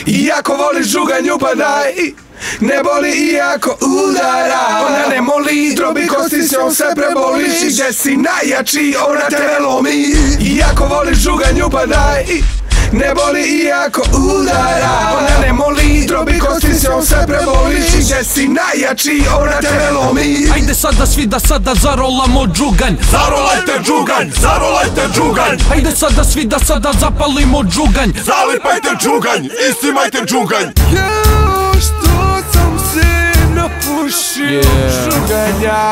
Iako voliš žuganju pa daj, ne boli iako udara. Ona ne moli, drobi kosti s njom se preboliš. I gdje si najjači, ona te lomi. Iako voliš žuganju pa daj, ne boli iako udara. Ona ne moli, drobi kosti s njom se preboliš. I gdje si najjači, ona te lomi. Ajde sada svi da sada zarolamo džuganj. Zarolajte džuganj, zarolajte džuganj. Ajde sada svi da sada zapalimo džuganj. Zalipajte džuganj, istimajte džuganj. Jao, što sam se napušio žuganja.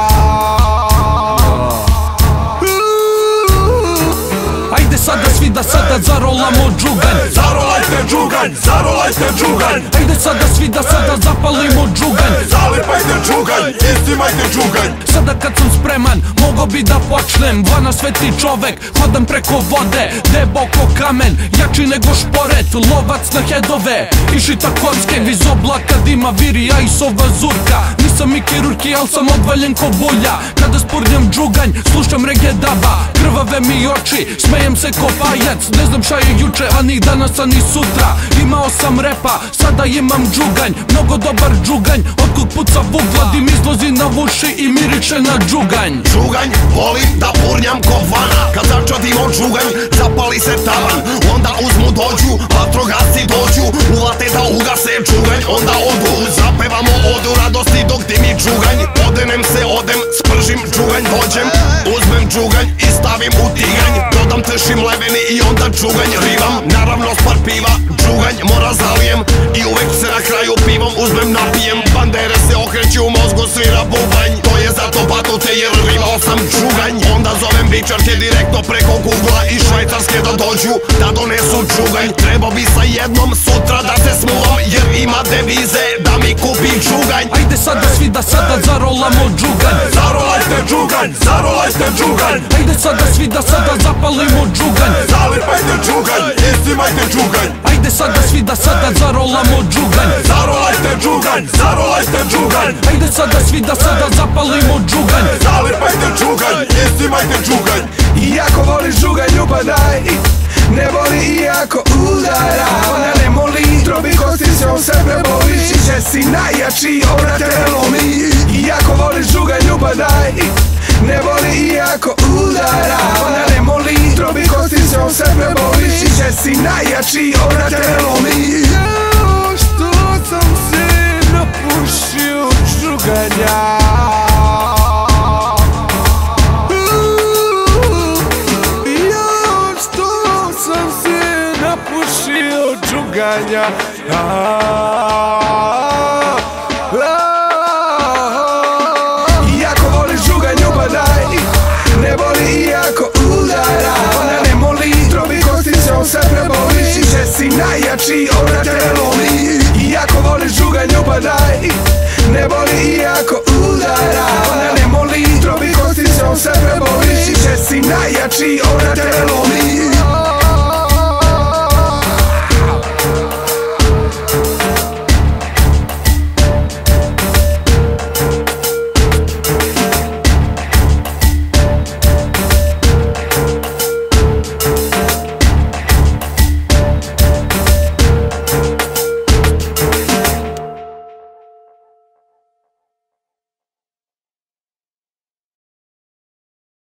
Ajde sada svi da sada zarolamo džuganj. Zarolajte džuganj, zarolajte džuganj. Ajde sada svi da sada zapalimo džuganj. Zalipajte džuganj, istimajte džuganj. Sada kad sam spreman, mogo bi da počnem. Vana sveti čovek, hodam preko vode, deboko kamen, jači nego šporet, lovac na hedove. Išita kocke, iz oblaka dima viri, a i sova zurka. Nisam i kirurki, al sam odvaljen ko bulja. Kada spurnjam džuganj, slušam reggae daba. Krvave mi oči, smejem se ko pajac. Ne znam šta je juče, a ni danas, a ni sutra. Imao sam repa, sada imam džuganj. Mnogo dobar džuganj, otkud puca vugla, dim izlazi na vuši i miriče na džuganj. Džuganj voli da purnjam ko vana. Kad začadimo džuganj, zapali se tavan. Onda uzmu dođu, vatrogasci dođu, ulate da ugase džuganj, onda odu. Zapevamo odu radosti dok dimi džuganj. Odenem se odem, spržim džuganj, dođem, uzmem džuganj i stavim u tiganj. Dodam tešim leveni i onda džuganj rivam. Naravno spar piva, džuganj mora zalijem. I uvek se na kraju pivom uzmem napijem. Bandere se okreću u mozgu, svira bubanj. To je zato batute jer rivao sam džuganj. Onda zovem bičarke direktno preko Googla i švajcarske da dođu da donesu džuganj. Treba bi sa jednom sutra da se smuvam jer ima devize da mi kupi džuganj. Ajde sada svi da sada zarolamo džuganj. Zarolajte džuganj, zarolajte džuganj. Ajde sada svi da sada zapalimo džuganj. Zalipajte džuganj, istimajte džuganj. Ajde sada svi da sada zarolamo džuganj. Zarolajte džuganj, zarolajte džuganj. Ajde sada svi da sada zapalimo džuganj. Zalipajte džuganj, istimajte džuganj. Iako voliš žuganju pa daj, ne boli iako udara. Ona ne moli, drobi kosti s njom se preboliš. I gdje si najjači, ona te lomi. Iako voliš žuganju pa daj, ne boli iako udara. Ona ne moli, drobi kosti s njom se preboliš. I gdje si najjači, ona te lomi. Jao, što sam se napušio žuganja. Džuganja. Iako voliš žuganju pa daj, ne boli iako udara. Ona ne moli, drobi kosti s njom se preboliš. I gdje si najjači, ona te lomi. Iako voliš žuganju pa daj, ne boli iako udara. Ona ne moli, drobi kosti s njom se preboliš. I gdje si najjači, ona te lomi.